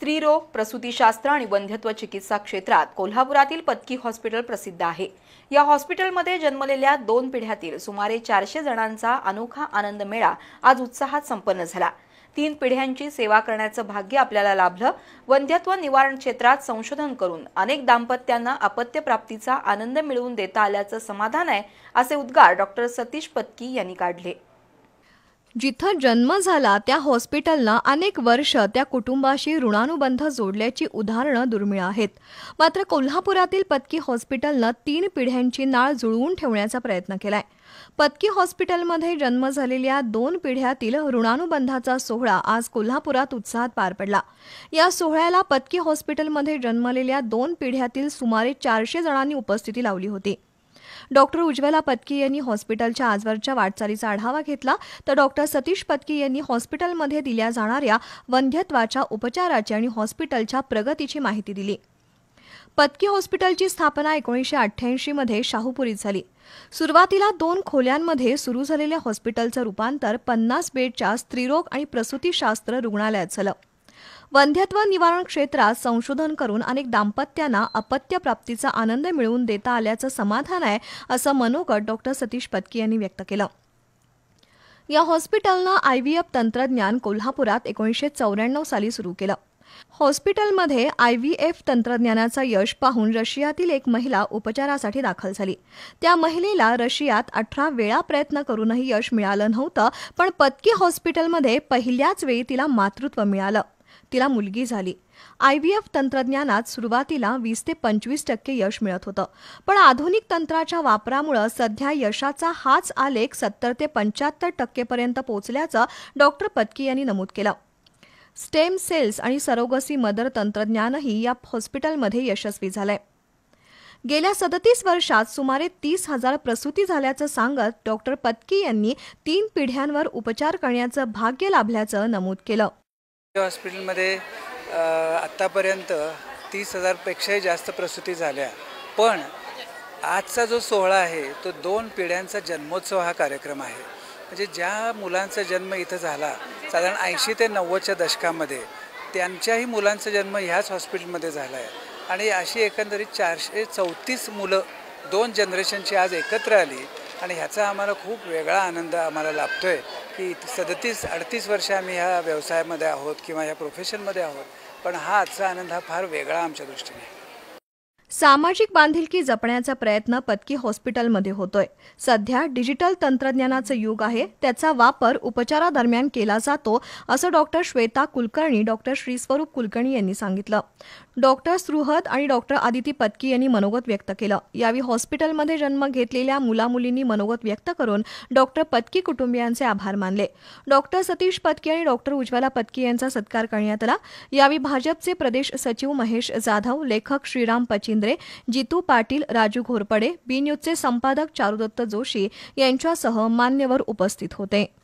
स्त्रीरोग, प्रसूतीशास्त्र आणि वंध्यत्व चिकित्सा क्षेत्रात कोल्हापुरातील पत्की हॉस्पिटल प्रसिद्ध आहे। या हॉस्पिटलमध्ये जन्मलेल्या 2 पिढ्यातील सुमारे 400 जणांचा अनोखा आनंद मेळा आज उत्साहात संपन्न झाला। 3 पिढ्यांची सेवा करण्याचं भाग्य आपल्याला लाभलं। वंध्यत्व निवारण क्षेत्रात संशोधन करून अनेक दाम्पत्यांना अपत्य प्राप्तीचा आनंद मिळवून देता आल्याचं समाधान आहे, असे उद्गार डॉक्टर सतीश पत्की यांनी काढले। जिथं जन्म झाला त्या हॉस्पिटलनं अनेक वर्ष त्या कुटुंबाशी ऋणानुबंध जोडल्याची उदाहरणं दुर्मिळ आहेत। मात्र कोल्हापुरातील पत्की हॉस्पिटलनं 3 पिढ्यांची नाळ जुळवून ठेवण्याचा प्रयत्न केलाय। पत्की हॉस्पिटलमध्ये जन्म झालेल्या 2 पिढ्यातील ऋणानुबंधाचा सोहळा आज कोल्हापुरात उत्साहात पार पडला। या सोहळ्याला पत्की हॉस्पिटलमध्ये जन्मलेल्या 2 पिढ्यातील सुमारे 400 जणांनी उपस्थिती लावली होती। डॉक्टर उज्ज्वला पत्की यांनी हॉस्पिटलच्या आजवरच्या वाटचालीचा आढावा घेतला, तर डॉक्टर सतीश पत्की यांनी हॉस्पिटलमध्ये दिल्या जाणाऱ्या वंध्यत्वाच्या उपचाराची आणि हॉस्पिटलच्या प्रगतीची माहिती दिली। पत्की हॉस्पिटलची स्थापना 1988 मध्ये शाहूपुरीत झाली। सुरुवातीला 2 खोल्यांमध्ये सुरू झालेल्या हॉस्पिटलचं रूपांतर 50 बेडच्या स्त्रीरोग आणि प्रसूतीशास्त्र रुग्णालयात झालं। वंध्यत्व निवारण क्षेत्रात संशोधन करून अनेक दाम्पत्यांना अपत्य प्राप्तीचा आनंद मिळवून देता आल्याचं समाधान आहे, असं मनोगत डॉक्टर सतीश पत्की यांनी व्यक्त केलं। या हॉस्पिटलनं IVF तंत्रज्ञान कोल्हापुरात 1994 साली सुरू केलं। हॉस्पिटलमध्ये IVF तंत्रज्ञानाचं यश पाहून रशियातील एक महिला उपचारासाठी दाखल झाली। त्या महिलेला रशियात 18 वेळा प्रयत्न करूनही यश मिळालं नव्हतं, पण पत्की हॉस्पिटलमध्ये पहिल्याच वेळी तिला मातृत्व मिळालं। तिला मुलगी झाली। IVF तंत्रज्ञानात सुरुवातीला 20 ते 25% यश मिळत होतं, पण आधुनिक तंत्राच्या वापरामुळे सध्या यशाचा हाच आलेख 70 ते 75% पर्यंत पोहोचल्याचं डॉक्टर पत्की यांनी नमूद केलं। स्टेम सेल्स आणि सरोगसी मदर तंत्रज्ञानही या हॉस्पिटलमध्ये यशस्वी झालंय। गेल्या 37 वर्षात सुमारे 30,000 प्रसूती झाल्याचं सांगत डॉक्टर पत्की यांनी 3 पिढ्यांवर उपचार करण्याचं भाग्य लाभल्याचं नमूद केलं। हॉस्पिटलमध्ये आतापर्यंत 30,000 पेक्षाही जास्त प्रसूती झाल्या, पण आजचा जो सोहळा आहे तो 2 पिढ्यांचा जन्मोत्सव हा कार्यक्रम आहे। म्हणजे ज्या मुलांचा जन्म इथं झाला साधारण 80 ते 90च्या दशकामध्ये, त्यांच्याही मुलांचा जन्म ह्याच हॉस्पिटलमध्ये झाला आहे आणि अशी एकंदरीत 434 मुलं 2 जनरेशनची आज एकत्र आली आणि ह्याचा आम्हाला खूप वेगळा आनंद आम्हाला लाभतोय की 37-38 वर्ष आम्ही ह्या व्यवसायामध्ये आहोत किंवा ह्या प्रोफेशनमध्ये आहोत, पण हा आजचा आनंद हा फार वेगळा आमच्या दृष्टीने आहे। सामाजिक बांधिलकी जपण्याचा प्रयत्न पत्की हॉस्पिटलमध्ये होतोय। सध्या डिजिटल तंत्रज्ञानाचं युग आहे, त्याचा वापर उपचारादरम्यान केला जातो, असं डॉक्टर श्वेता कुलकर्णी, डॉक्टर श्रीस्वरूप कुलकर्णी यांनी सांगितलं। डॉक्टर सुहद आणि डॉक्टर आदिती पत्की यांनी मनोगत व्यक्त केलं। यावेळी हॉस्पिटलमध्ये जन्म घेतलेल्या मुलामुलींनी मनोगत व्यक्त करून डॉक्टर पत्की कुटुंबियांचे आभार मानले। डॉक्टर सतीश पत्की आणि डॉक्टर उज्ज्वला पत्की यांचा सत्कार करण्यात आला। यावेळी भाजपचे प्रदेश सचिव महेश जाधव, लेखक श्रीराम पचिंद्रे, जितू पाटील, राजू घोरपडे, बी न्यूजचे संपादक चारुदत्त जोशी यांच्यासह मान्यवर उपस्थित होते।